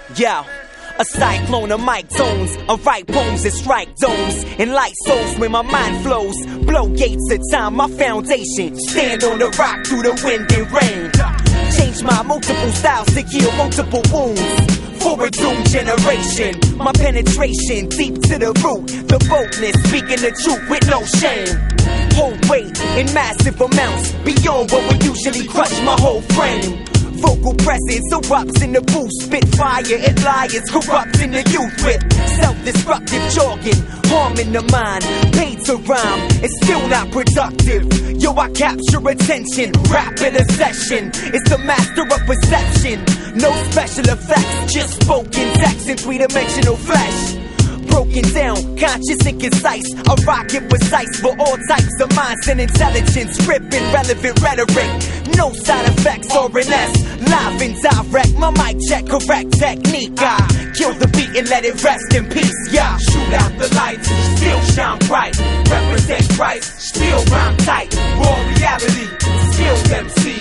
Yo, a cyclone of mic tones, I write poems and strike domes, and light souls when my mind flows. Blow gates of time, my foundation. Stand on the rock through the wind and rain. Change my multiple styles to heal multiple wounds. For a doomed generation, my penetration deep to the root. The boldness, speaking the truth with no shame. Hold weight in massive amounts, beyond what would usually crush my whole frame. Vocal presence erupts in the booth, spit fire and liars corrupting the youth with self-destructive jargon, harming the mind, paid to rhyme, it's still not productive. Yo, I capture attention, rap in a session, it's the master of perception. No special effects, just spoken text in three-dimensional flesh. Broken down, conscious and concise. I rock it precise for all types of minds and intelligence. Ripping relevant rhetoric, no side effects or an S. Live and direct, my mic check, correct technique. I kill the beat and let it rest in peace. Yeah, shoot out the lights, still shine bright. Represent Christ, still rhyme tight. Raw reality, skilled MC.